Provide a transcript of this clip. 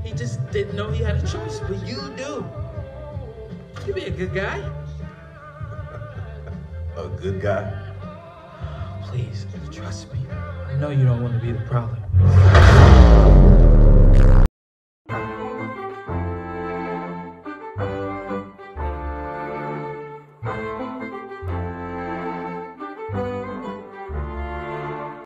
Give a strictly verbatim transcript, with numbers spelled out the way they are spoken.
He just didn't know he had a choice, but you do. You be a good guy. A good guy? Please, trust me. I know you don't want to be the problem.